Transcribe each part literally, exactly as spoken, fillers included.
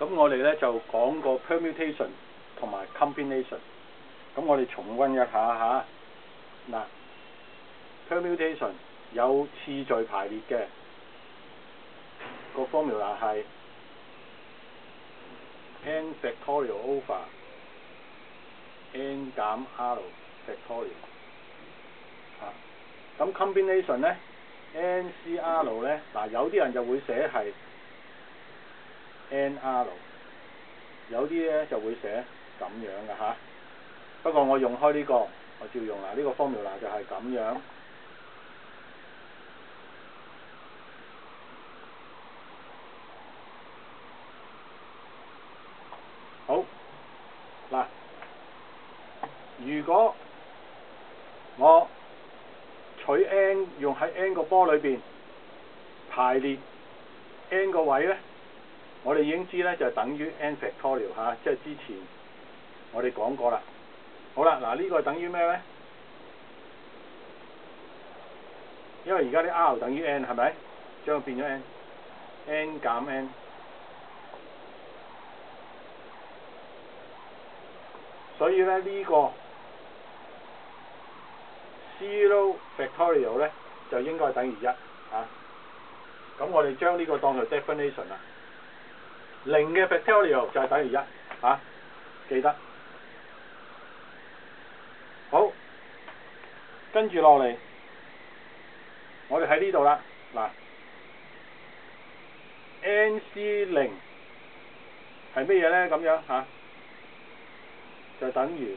咁我哋咧就講個 permutation 同埋 combination。咁我哋重溫一下嚇。嗱 ，permutation 有次序排列嘅，個 formula 係 n factorial over n 減 r factorial。啊，咁 combination 咧 n C R 咧，嗱有啲人就會寫係 n R， 有啲咧就會寫咁樣嘅嚇。不過我用開呢個，我照用啦。呢個 formula 就係咁樣。好，嗱，如果我取 n 用喺 n 個波裏邊排列 n 個位咧，我哋已經知咧就等於 n factorial 嚇，即係之前我哋講過啦。好啦，嗱呢個等於咩咧？因為而家啲 r 等於 n 係咪？將佢變咗 n，n 減 n。所以咧呢個 zero factorial 咧就應該等於一嚇。咁我哋將呢個當做 definition 啦。零嘅 factorial 就係等於一嚇，記得。好，跟住落嚟，我哋喺呢度啦。嗱 ，N C 零係乜嘢咧？咁樣嚇，就等於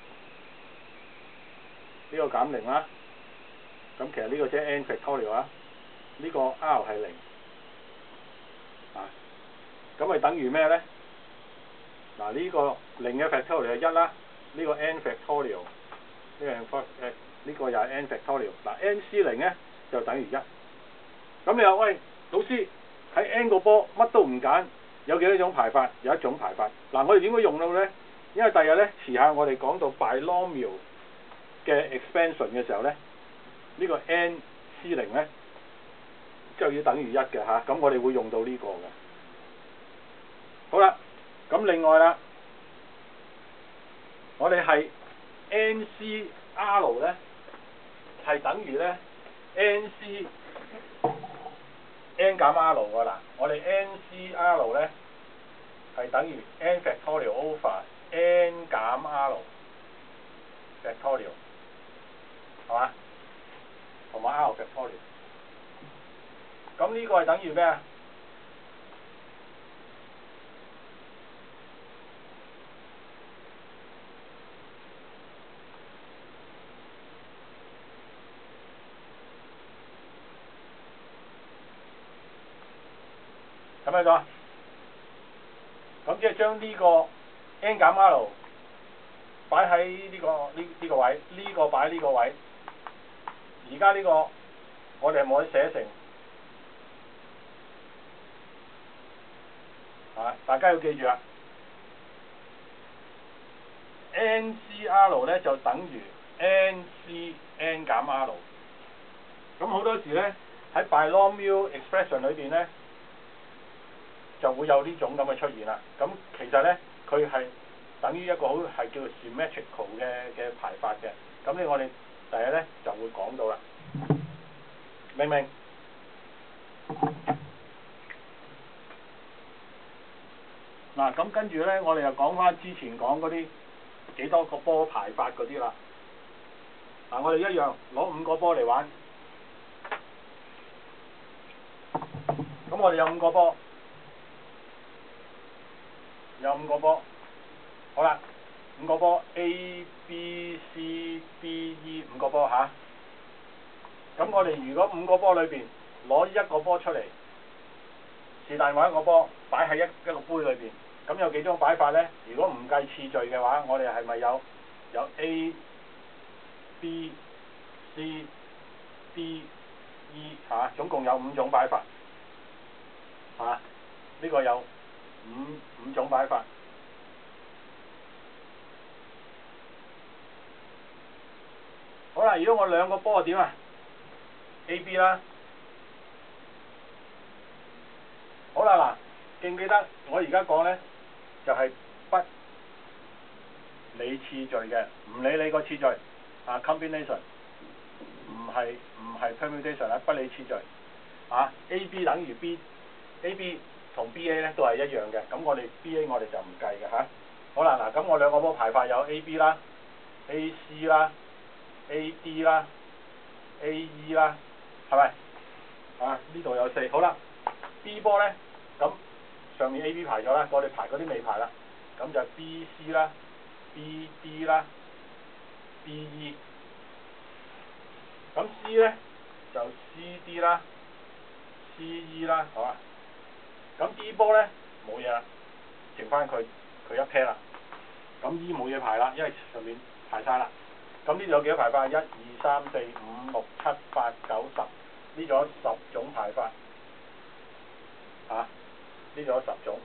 呢個減零啦。咁其實呢個即係 n factorial 啊，呢個 r 係零啊，咁咪等於咩咧？嗱，呢個零嘅 factorial 係一啦，呢個 n factorial。呢個 f 誒呢個又係 n factorial。嗱 n C 零咧就等於一。咁你話喂老師喺 n 個波乜都唔揀，有幾多種排法？有一種排法。嗱我哋點解用到咧？因為第日咧遲下我哋講到 binomial 嘅 expansion 嘅時候咧，呢個 n C 零咧就要等於一嘅嚇。咁我哋會用到呢個嘅。好啦，咁另外啦，我哋係 N C R 咧係等於咧 N C n 減 R 㗎啦。我哋 N C R 咧係等於 n factorial over n 減 R factorial 係嘛？同埋 R factorial。咁呢個係等於咩啊？睇唔睇到啊？咁即係將呢個 n 減 R 擺喺呢個呢呢個位，呢個擺呢個位。而家呢個我哋係冇得寫成啊！大家要記住啊 ，N C R 咧就等於 N C n 減 R。咁好多時咧喺 binomial expression 裏邊咧，就會有呢種咁嘅出現啦。咁其實咧，佢係等於一個好係叫做 symmetrical 嘅嘅排法嘅。咁呢，我哋第日咧就會講到啦。明唔明？嗱，咁跟住咧，我哋又講翻之前講嗰啲幾多個波排法嗰啲啦。嗱，我哋一樣攞五個波嚟玩。咁我哋有五個波。有五個波，好啦，五個波 A、B、C、D、E 五個波嚇。咁我哋如果五個波裏邊攞一個波出嚟，是但揾一個波擺喺一一個杯裏邊，咁有幾種擺法咧？如果唔計次序嘅話，我哋係咪有有 A、B、C、D、E 嚇、啊？總共有五種擺法嚇。呢、啊呢個有五五種擺法。好啦，如果我兩個波點啊 ？A、B 啦。好啦，嗱， 記唔記得我而家講咧，就係、是、不理次序嘅，唔理你個次序啊 combination， 唔係唔係 permutation 啦，不理次序啊 A B 等於 B，A B 同 B A 咧都係一樣嘅，咁我哋 B A 我哋就唔計嘅嚇。好啦，嗱咁我兩個波排法有 A B 啦、A C 啦、A D 啦、A E 啦，係咪？啊呢度有四，好啦 B 波咧，咁上面 A B 排咗啦，我哋排嗰啲未排啦，咁就 B C 啦、B D 啦、B E， 咁 C 咧就 C D 啦、C E 啦，好啊。咁 D 波咧冇嘢啦，剩翻佢佢一 pair 啦。咁 E 冇嘢排啦，因為上面排晒啦。咁呢度有幾多排法？一、二、三、四、五、六、七、八、九、十，呢度有十種排法。嚇、啊，呢度有十種，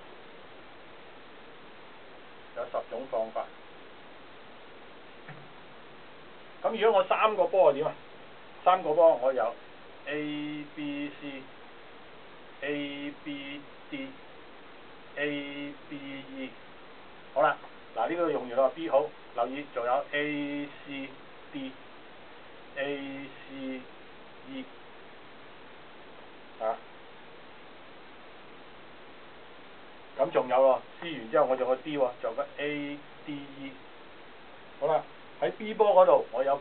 有十種方法。咁如果我三個波係點啊？三個波我有 A、B、C、A、B、D、A、B、E。好啦，嗱呢個用完啦 B 好，留意仲有 A、C、D、A、C、E 啊。咁仲有喎 ，C 完之後我仲有 D 喎，仲有個 A、D、E。好啦，喺 B 波嗰度我有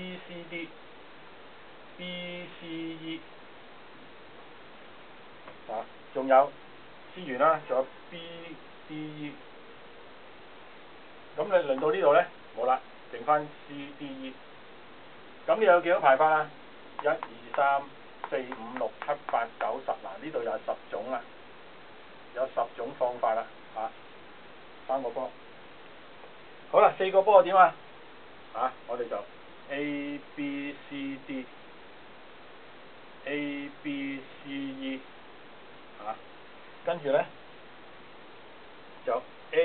B、C、D、B、C、E 啊，仲有 C 完啦，仲有 B、D、E。咁你輪到呢度咧，冇啦，剩翻 C、D、E。咁你有幾多排法啊？一、二、三、四、五、六、七、八、九、十，嗱呢度有十種啦，有十種方法啦，嚇、啊，三個波。好啦，四個波點啊？啊，我哋就 A、B、C、D、A、B、C、E， 嚇、啊，跟住咧就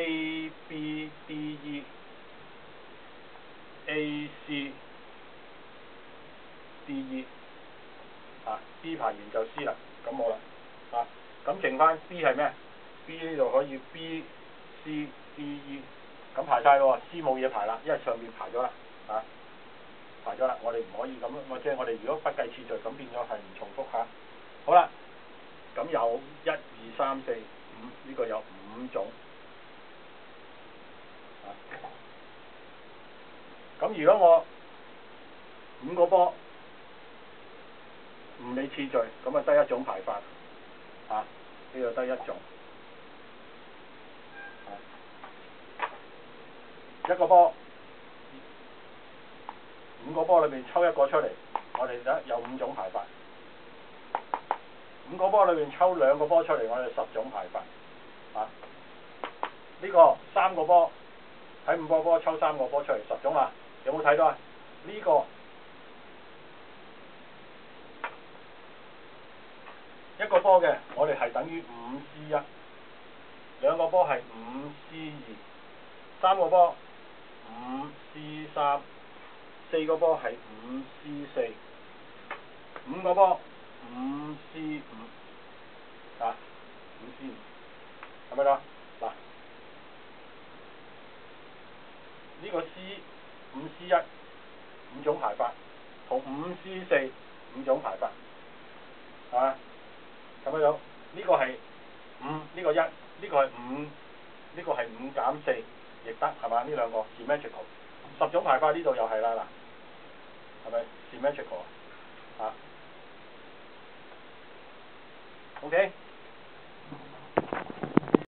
A、B、D、E、A、C、D、E， 啊 ，D 排完就 C 啦，咁好啦，啊，咁剩翻 B 係咩 ？B 呢度可以 B、C、D、E， 咁排晒咯喎 ，C 冇嘢排啦，因為上面排咗啦，啊，排咗啦，我哋唔可以咁，或者我哋如果不計次序，咁變咗係唔重複嚇。好啦，咁有一、二、三、四、五，呢個有五種。咁如果我五個波唔理次序，咁啊得一種排法，啊呢度得一種，啊、一個波五個波裏邊抽一個出嚟，我哋得有五種排法。五個波裏邊抽兩個波出嚟，我哋十種排法。啊，呢、這個三個波喺五個波抽三個波出嚟，十種啦。有冇睇到啊？呢、這個一個波嘅，我哋係等於五 C 一，兩個波係五 C 二，三個波五 C 三，四個波係五 C 四，五個波五 C 五，啊，五 C 五，係咪啦？嗱，呢個 C 五 C 一五種排法，同五 C 四五種排法，係嘛？咁樣樣，呢個係五，呢個一，呢個係五，呢個係五減四，亦得係嘛？呢兩個 symmetrical， 十種排法呢度又係啦嗱，係咪 symmetrical 啊？OK。